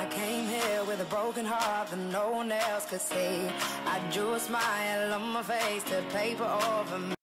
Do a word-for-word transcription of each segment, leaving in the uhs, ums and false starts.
came here with a broken heart that no one else could see. I drew a smile on my face to paper over me.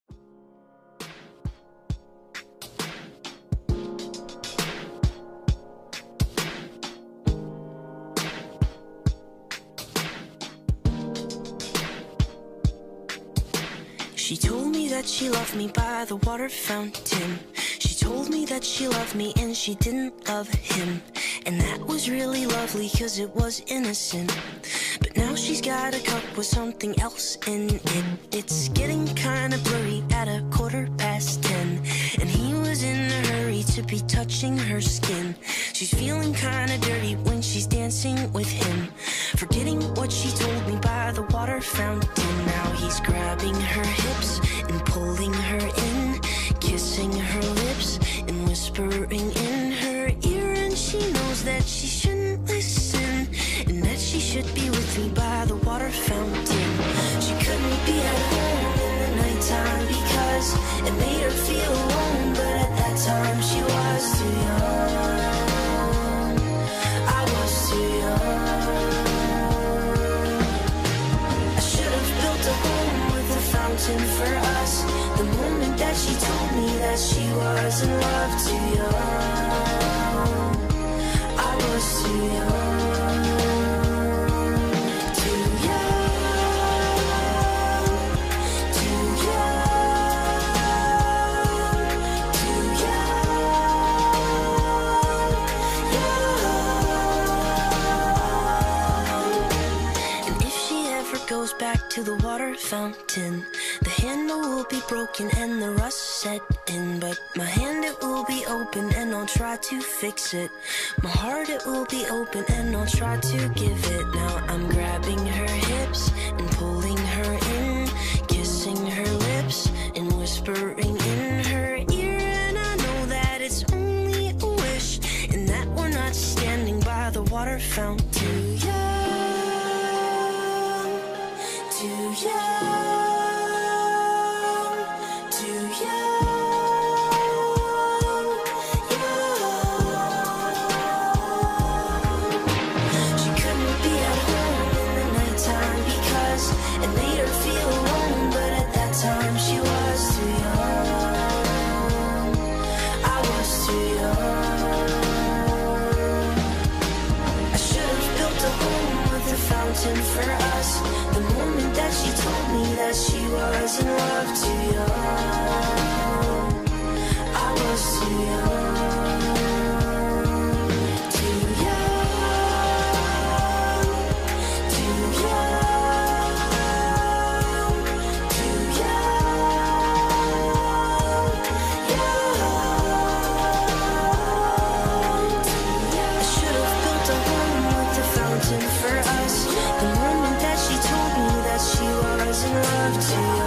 She told me that she loved me by the water fountain. She told me that she loved me and she didn't love him. And that was really lovely cause it was innocent. But now she's got a cup with something else in it. It's getting kinda blurry at a quarter past ten. And he was in a hurry to be touching her skin. She's feeling kinda dirty when she's dancing with him, forgetting what she told me by the water fountain. Now he's grabbing her hips and pulling her in, kissing her lips and whispering in her ear. And she knows that she shouldn't listen, and that she should be with me by the water fountain. She couldn't be at home in the nighttime because it made her feel alone. But at that time she was too young. I was too young. I should have built a home with a fountain for us. The moment that she told me that she was in love, too young. I was too young. Too young. Too young. Too young. Young. And if she ever goes back to the water fountain, the handle will be broken and the rust set in. But my hand, it will be open and I'll try to fix it. My heart, it will be open and I'll try to give it. Now I'm grabbing her hips and pulling her in, kissing her lips and whispering in her ear. And I know that it's only a wish, and that we're not standing by the water fountain. Too young, too young, too young, young. She couldn't be at home in the nighttime because it made her feel alone. But at that time she was too young. I was too young. I should have built a home with a fountain for us. The moment that she told me that she was in love, too young. I was too young. Too young. Too young. Too young. Young. I should have built a home with a fountain for us. The moment that she told me that she was in love, too young.